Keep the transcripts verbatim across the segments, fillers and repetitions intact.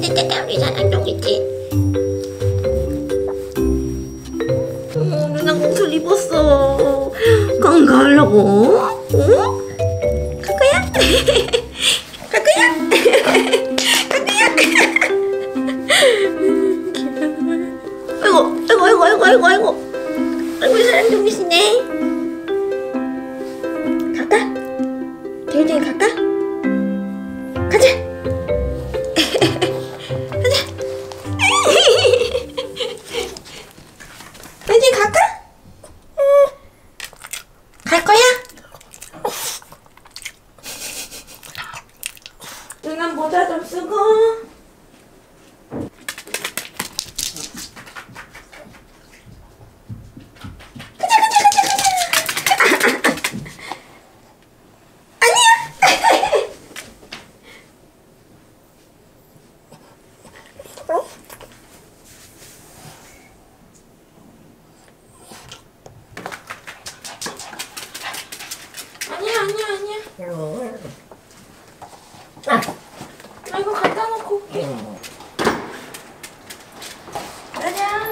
떼떼떼떼 우리 사랑 여기 있지? 어, 누나 옷을 입었어. 강 가려고? 어? 가까야? 가까야? 가까야? 아이고 아이고 아이고 아이고 아이고 아이고 우리 사랑 좋으시네. 갈까? 대유정이 갈까? 가자. 가자. 대유정이 갈까? 갈 거야? 누나 모자 좀 쓰고. 아니야 아니야 아니야. 아, 나 이거 갖다 놓고 올게. 가자.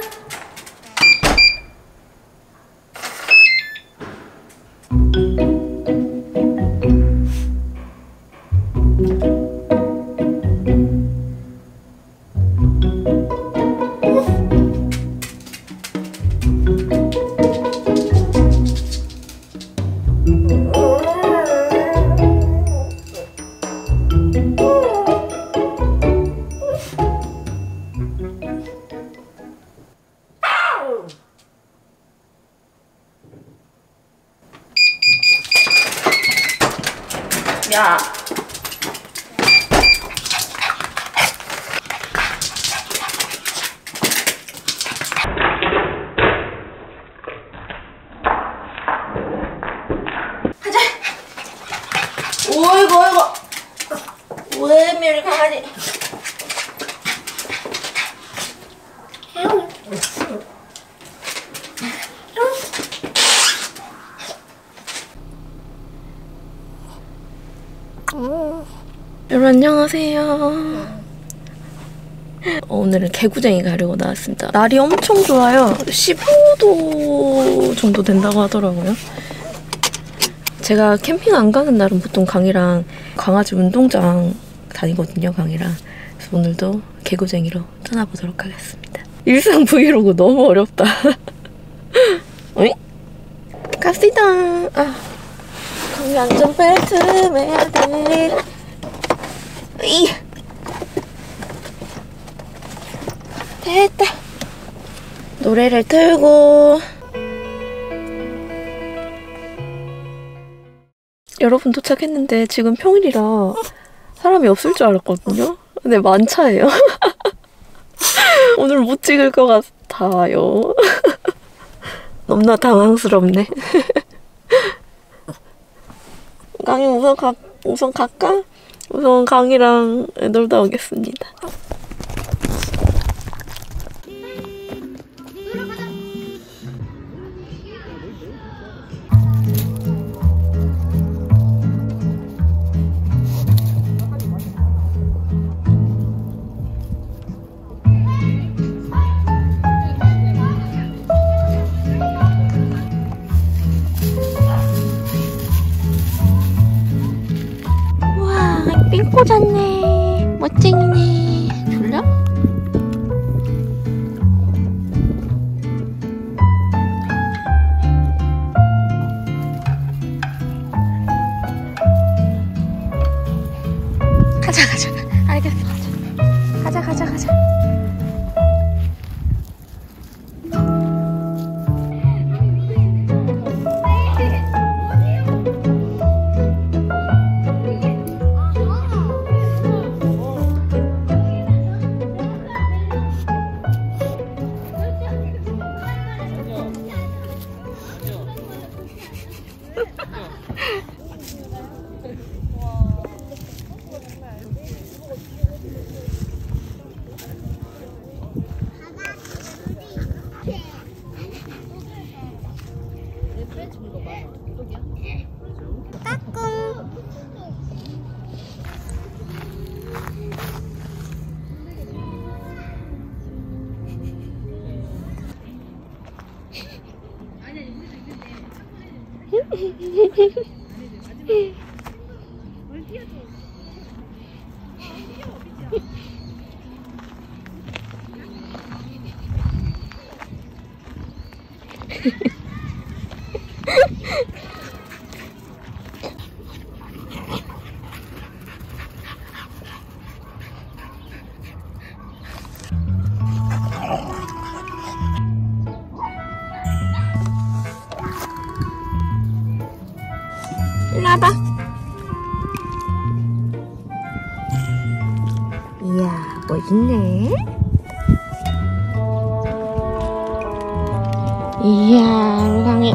야. 가자. 어이구 어이구. 왜 메리 강아지. 여러분 안녕하세요. 오늘은 개구쟁이 가려고 나왔습니다. 날이 엄청 좋아요. 십오 도 정도 된다고 하더라고요. 제가 캠핑 안 가는 날은 보통 강이랑 강아지 운동장 다니거든요. 강이랑. 그래서 오늘도 개구쟁이로 떠나보도록 하겠습니다. 일상 브이로그 너무 어렵다. 어이? 갑시다. 아, 강이 안전벨트 매야 돼. 이 됐다. 노래를 틀고. 여러분 도착했는데 지금 평일이라 사람이 없을 줄 알았거든요. 근데 만차예요. 오늘 못 찍을 것 같아요. 너무나 당황스럽네. 강이 우선 가, 우선 갈까? 우선 강이랑 놀다 오겠습니다. 삥 꽂았네. 멋쟁이네. 졸려? 가자 가자. 알겠어. 가자 가자 가자 가자. 일로 와봐. 이야, 멋있네. 이야, 세상에.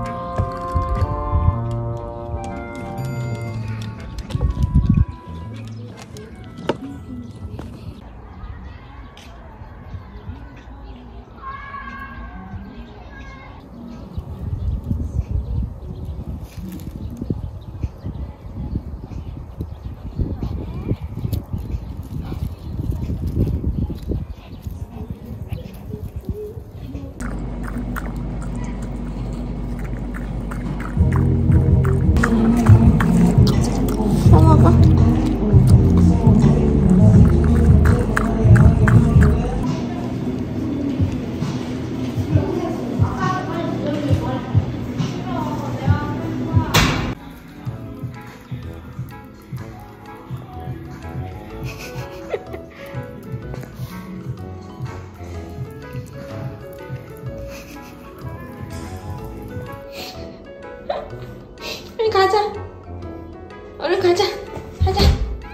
빨리 가자. 얼른 가자. 가자.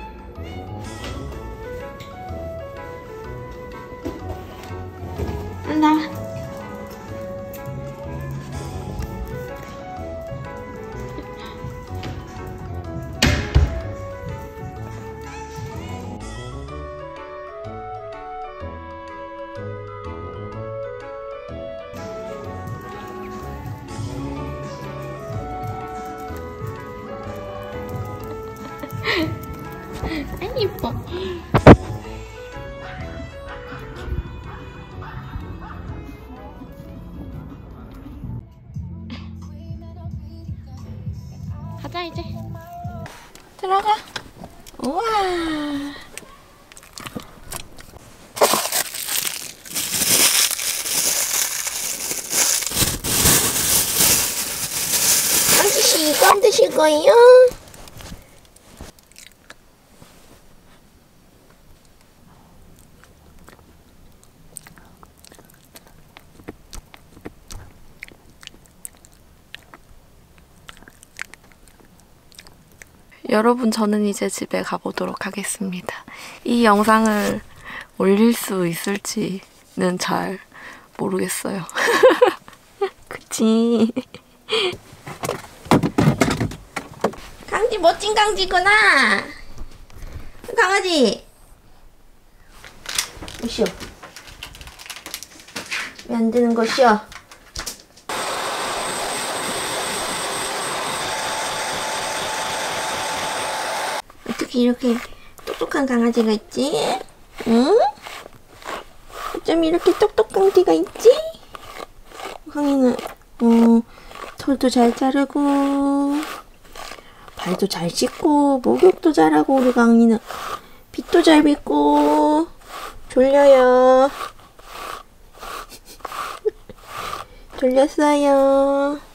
얼른 나와. 아, 이뻐. 가자 이제. 들어가. 우와. 아저씨 이거 안 드실 거예요? 여러분, 저는 이제 집에 가보도록 하겠습니다. 이 영상을 올릴 수 있을지는 잘 모르겠어요. 그치? 강지 멋진 강지구나. 강아지. 쉬어. 왜 안 되는 것이여? 어떻게 이렇게 똑똑한 강아지가 있지? 응? 어쩜 이렇게 똑똑한 개가 있지? 강이는 어, 털도 잘 자르고 발도 잘 씻고 목욕도 잘하고, 우리 강이는 빗도 잘 빗고. 졸려요. 졸렸어요.